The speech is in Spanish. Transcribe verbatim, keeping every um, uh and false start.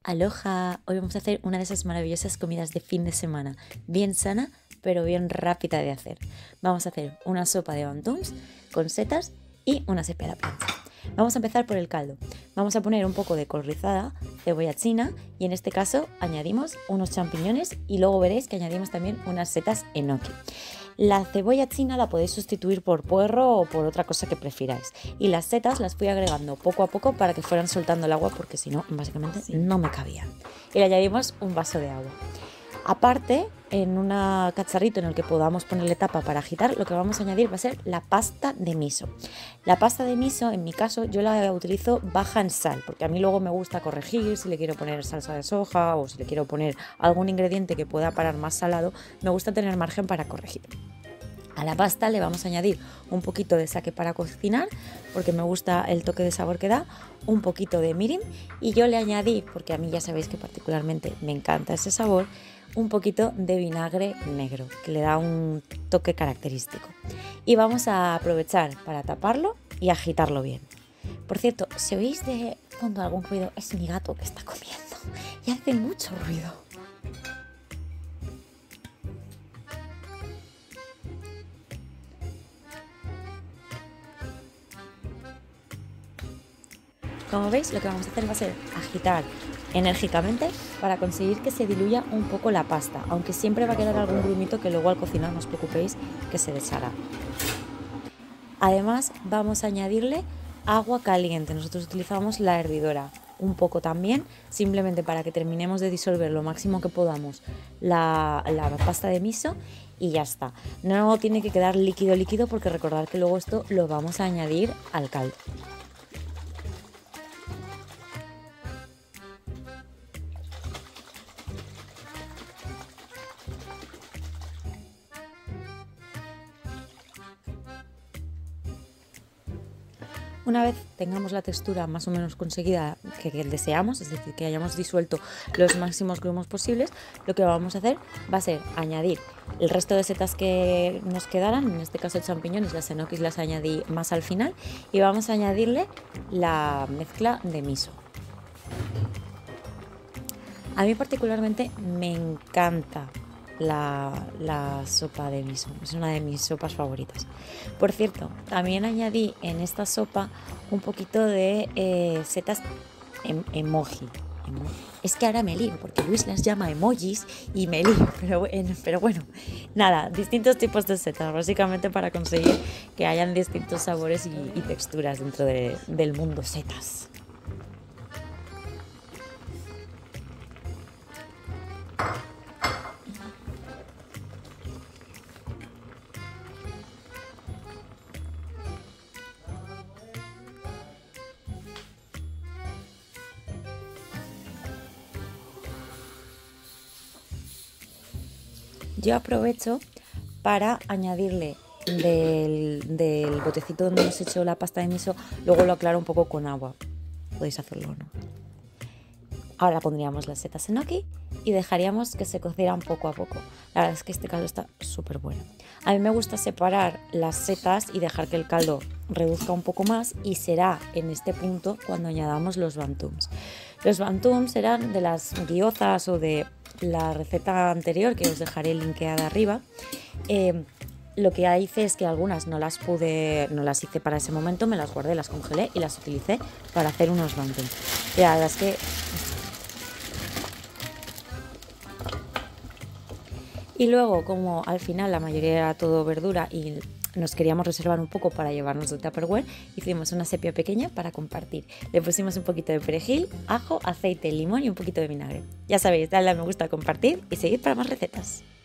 Aloha, hoy vamos a hacer una de esas maravillosas comidas de fin de semana, bien sana pero bien rápida de hacer. Vamos a hacer una sopa de bantús con setas y una sepia a la plancha. Vamos a empezar por el caldo. Vamos a poner un poco de col rizada, cebolla china y en este caso añadimos unos champiñones y luego veréis que añadimos también unas setas enoki. La cebolla china la podéis sustituir por puerro o por otra cosa que prefiráis. Y las setas las fui agregando poco a poco para que fueran soltando el agua porque si no, básicamente no me cabían. Y le añadimos un vaso de agua. Aparte, en un cacharrito en el que podamos ponerle tapa para agitar, lo que vamos a añadir va a ser la pasta de miso. La pasta de miso, en mi caso, yo la utilizo baja en sal, porque a mí luego me gusta corregir si le quiero poner salsa de soja o si le quiero poner algún ingrediente que pueda parar más salado, me gusta tener margen para corregir. A la pasta le vamos a añadir un poquito de sake para cocinar, porque me gusta el toque de sabor que da, un poquito de mirin y yo le añadí, porque a mí ya sabéis que particularmente me encanta ese sabor, un poquito de vinagre negro, que le da un toque característico. Y vamos a aprovechar para taparlo y agitarlo bien. Por cierto, si oís de fondo algún ruido, es mi gato que está comiendo y hace mucho ruido. Como veis, lo que vamos a hacer va a ser agitar enérgicamente para conseguir que se diluya un poco la pasta, aunque siempre va a quedar algún grumito que luego al cocinar no os preocupéis que se deshará. Además vamos a añadirle agua caliente, nosotros utilizamos la hervidora, un poco también, simplemente para que terminemos de disolver lo máximo que podamos la, la pasta de miso y ya está. No tiene que quedar líquido líquido porque recordad que luego esto lo vamos a añadir al caldo. Una vez tengamos la textura más o menos conseguida que, que deseamos, es decir, que hayamos disuelto los máximos grumos posibles, lo que vamos a hacer va a ser añadir el resto de setas que nos quedaran, en este caso champiñones, las enokis las añadí más al final, y vamos a añadirle la mezcla de miso. A mí particularmente me encanta La, la sopa de miso, es una de mis sopas favoritas. Por cierto, también añadí en esta sopa un poquito de eh, setas em emoji. Es que ahora me lío, porque Luis las llama emojis y me lío, pero bueno, pero bueno, nada, distintos tipos de setas, básicamente para conseguir que hayan distintos sabores y, y texturas dentro de, del mundo setas. Yo aprovecho para añadirle del, del botecito donde hemos hecho la pasta de miso, luego lo aclaro un poco con agua. Podéis hacerlo o no. Ahora pondríamos las setas enoki y dejaríamos que se cocieran poco a poco. La verdad es que este caldo está súper bueno. A mí me gusta separar las setas y dejar que el caldo reduzca un poco más y será en este punto cuando añadamos los bantús. Los bantús eran de las gyozas o de la receta anterior que os dejaré linkeada arriba. Eh, lo que hice es que algunas no las pude, no las hice para ese momento, me las guardé, las congelé y las utilicé para hacer unos bantús. Y la verdad es que Y luego, como al final la mayoría era todo verdura y nos queríamos reservar un poco para llevarnos del Tupperware, hicimos una sepia pequeña para compartir. Le pusimos un poquito de perejil, ajo, aceite, limón y un poquito de vinagre. Ya sabéis, dadle a me gusta, compartir y seguid para más recetas.